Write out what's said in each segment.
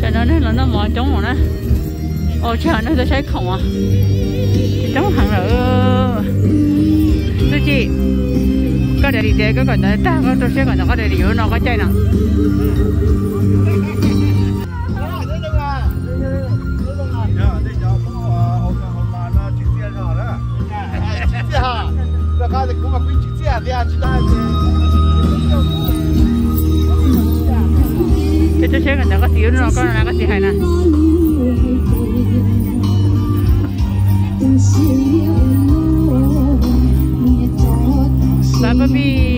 人呢，人都冇中我呢，我chờ nó sẽ thấy khổng à, chống hàng nữa, cái gì, cái này thì cái còn này ta có sẽ còn nó có để điều nó có chơi nào. Cái sẽ còn nó có điều nó có là cái gì hay nè. Baba Bi.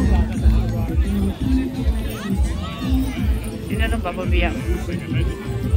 Baba Bi.